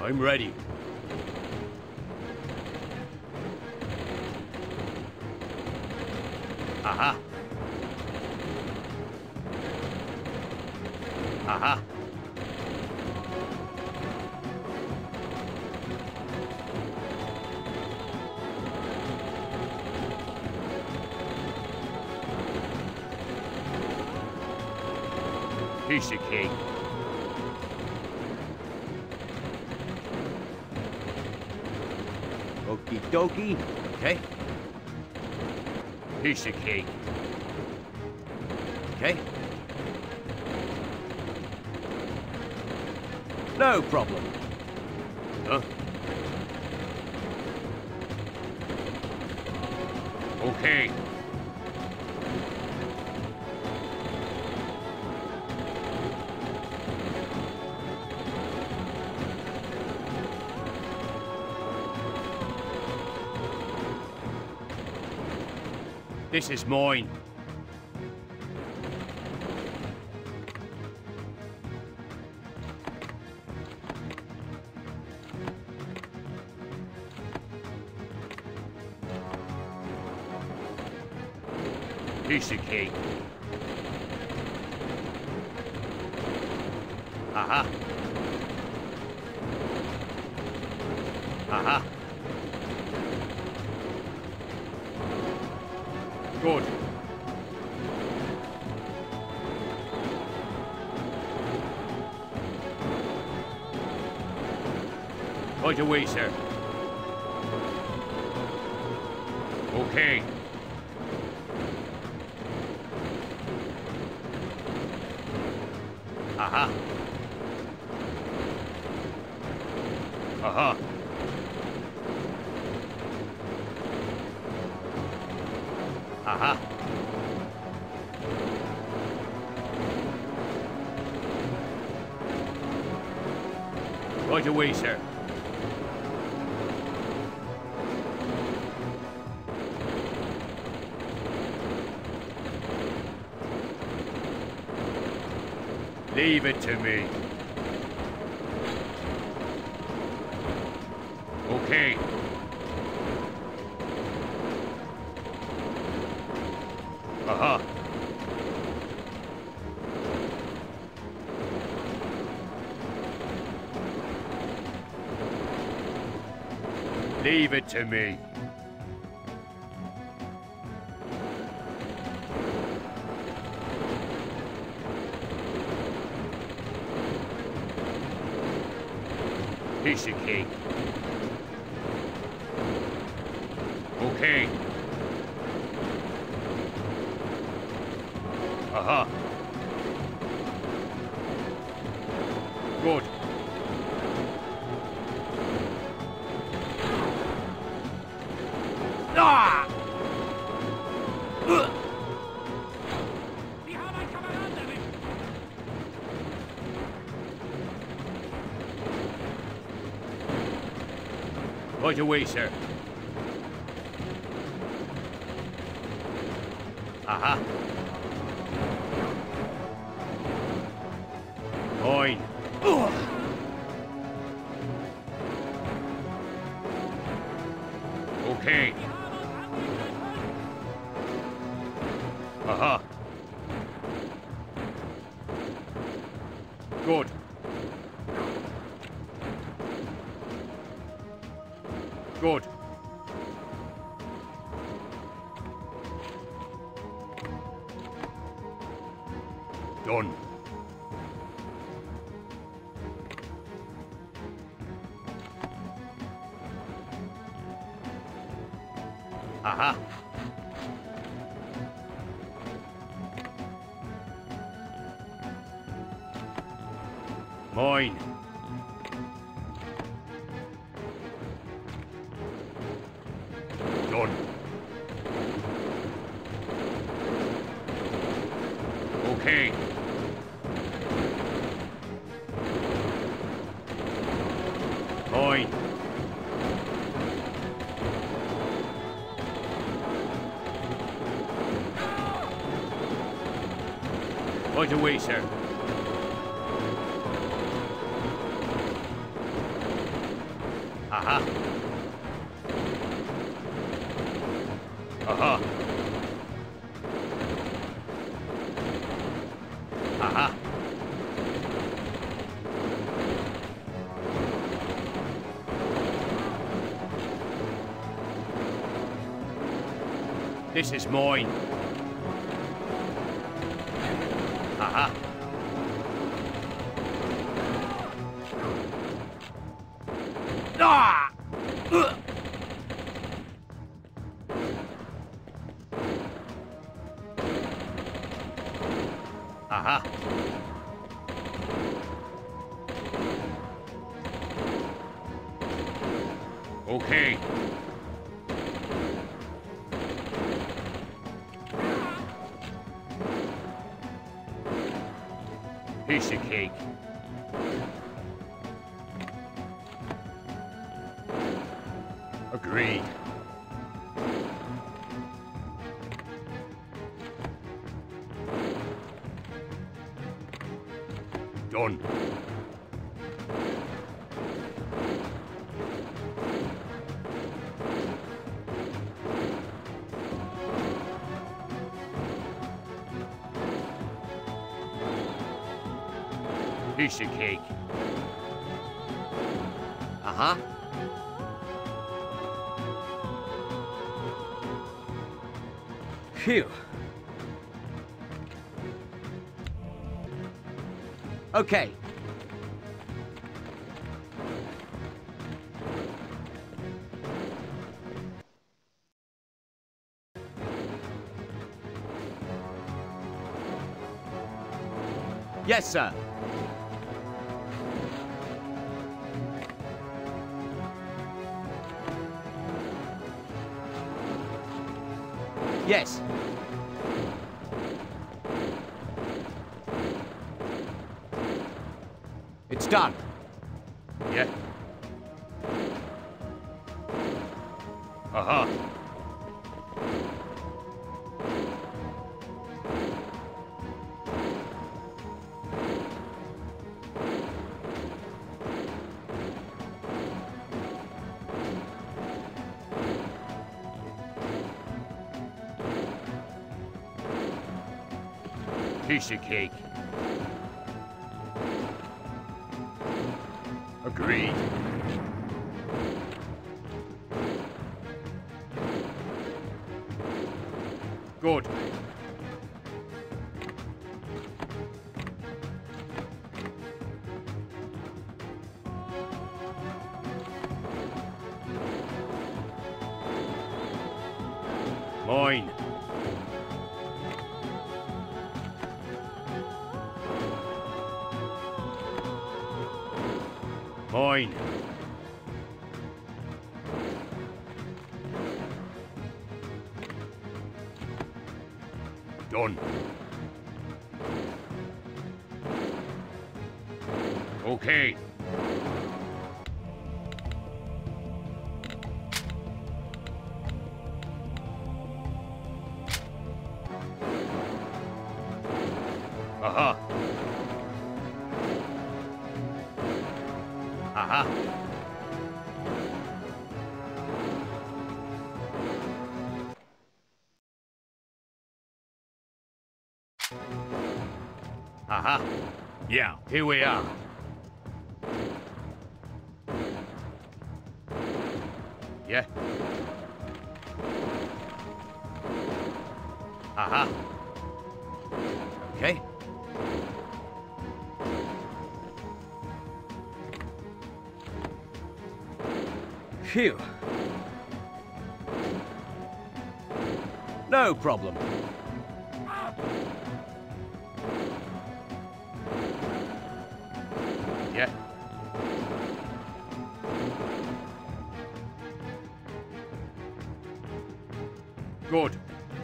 I'm ready. Aha. Aha. Piece of cake. Okie dokie. Okay. Piece of cake. Okay. No problem. Huh? Okay. This is mine. Piece of cake. Aha. Aha. Good. Right away, sir. Okay. Aha. Aha. Aha. Right away, sir. Leave it to me. Okay. Aha. Leave it to me. Piece of cake. Okay. Aha. Good. Ah! Right away, sir. Aha. Fine. Okay. Aha. Good. Good. Done. Aha. Mine. Done. Okay. Mine. Right away, sir. Aha. Aha. Aha. This is mine. Aha. Ah! Aha. Okay. Piece of cake. Agreed. Done. Piece of cake. Uh-huh. Phew. Okay. Yes, sir. Yes. It's done. Yeah. Uh-huh. Piece of cake. Agreed. Good. Mine. Mine. Done. Okay. Aha. Aha. Aha. Yeah, here we are. Yeah. Aha. Okay. Phew. No problem. Yeah. Good.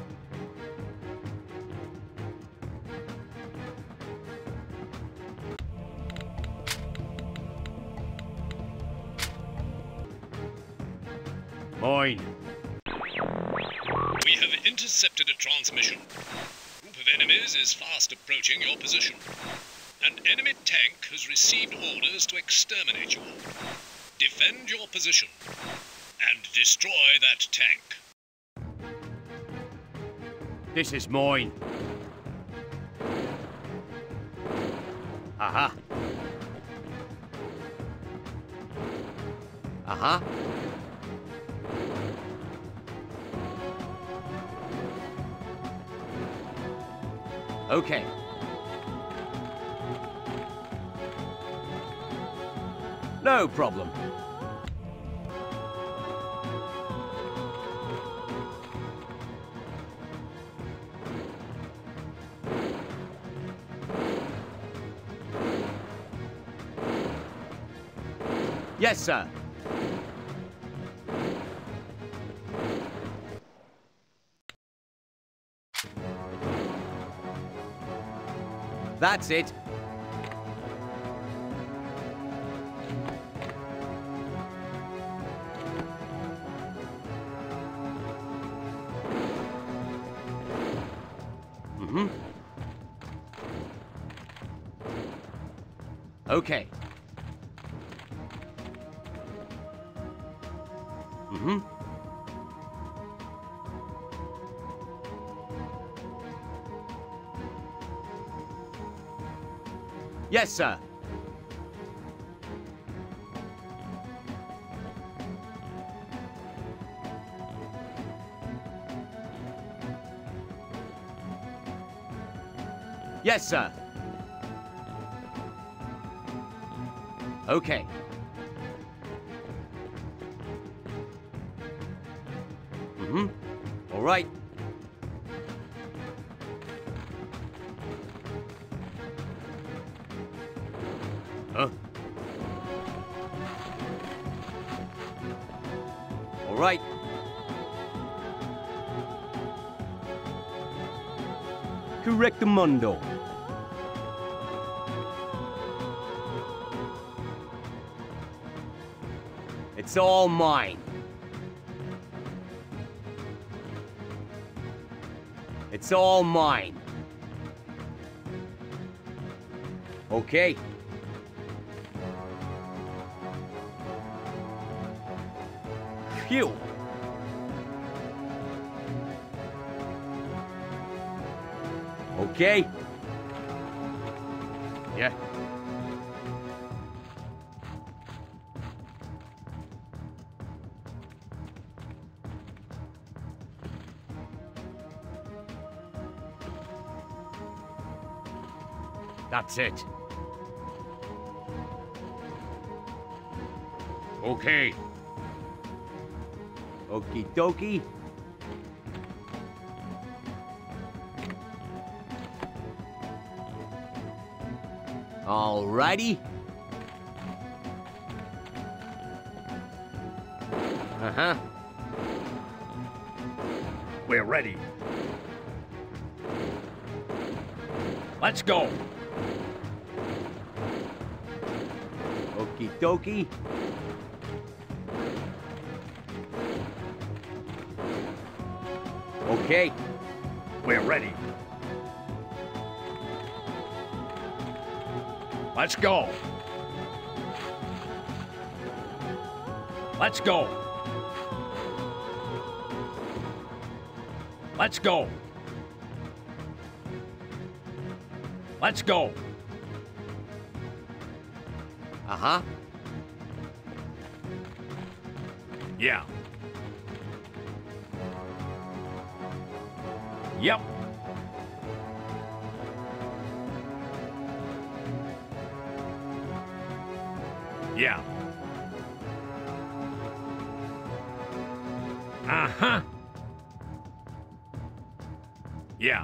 Mine. We have intercepted a transmission. A group of enemies is fast approaching your position. An enemy tank has received orders to exterminate you all. Defend your position. And destroy that tank. This is mine. Aha. Uh-huh. Okay. No problem. Yes, sir. That's it. Mm-hmm. Okay. Mm-hmm. Yes, sir. Yes, sir. Okay. Mm-hmm. All right. Huh? All right. Correct, commando. It's all mine. It's all mine. Okay. Phew. Okay. Yeah. That's it. Okay. Okie dokie. Alrighty. Uh-huh. We're ready. Let's go. Okie dokie. Okay. We're ready. Let's go. Let's go. Let's go. Let's go. Uh-huh. Yeah. Yep. Yeah. Uh-huh. Yeah.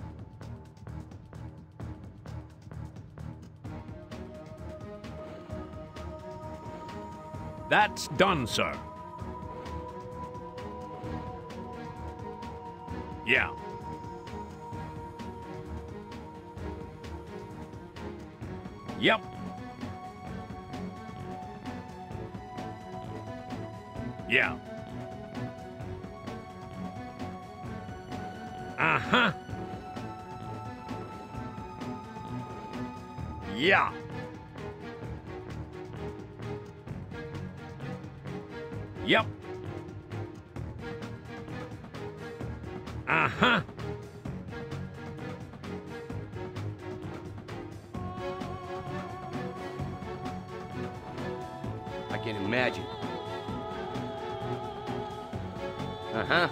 That's done, sir. Yeah. Yep. Yeah. Uh-huh. Yeah. Yep. Uh-huh. I can imagine. Uh-huh.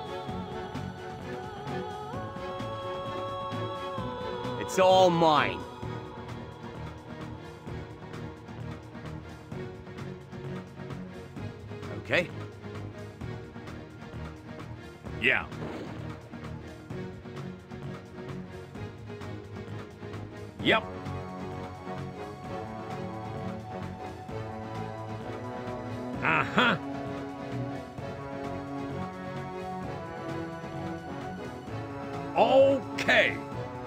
It's all mine. Okay. Yeah. Yep. Uh-huh. Okay.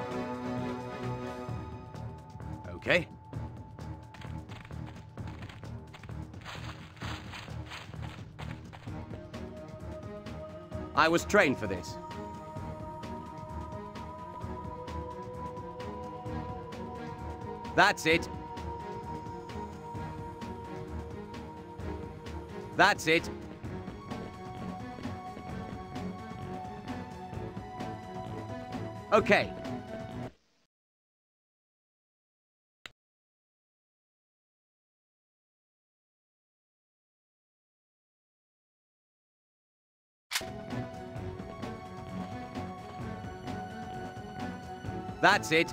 Okay. I was trained for this. That's it. That's it. Okay. That's it.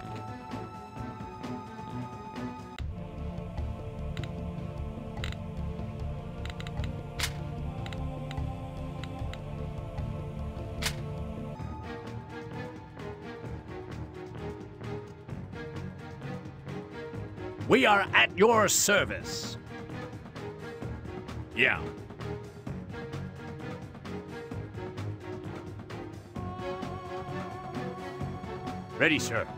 We are at your service. Yeah. Ready, sir.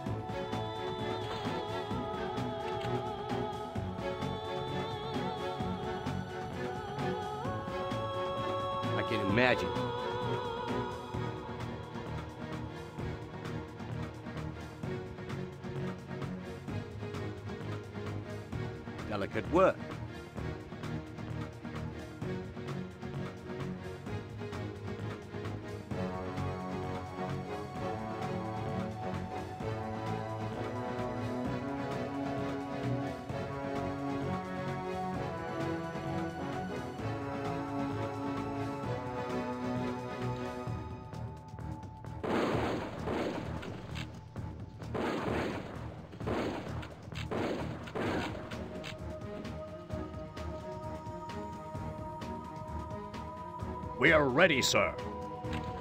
I can imagine. Delicate work. We are ready, sir.